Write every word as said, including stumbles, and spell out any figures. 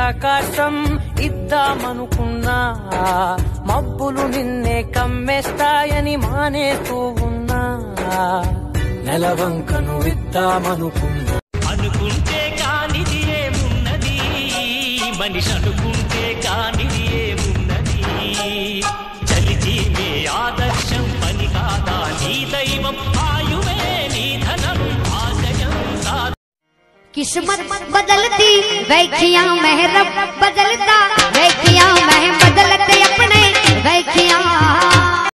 ఆకాశం ఇద్దామనుకున్నా మబ్బులు నిన్నే కమ్మేస్తాయని మానేస్తూ ఉన్నా నెలవంకను ఇద్దామనుకున్నా అనుకుంటే కానిది ఏమున్నది మనిషి అనుకుంటే కానిది ఏమున్నది చలిచి మే ఆదర్శం పని కాదా నీ దైవం ఆయువే నీ ధనం किस्मत बदलती वैखियां मेहरब बदलता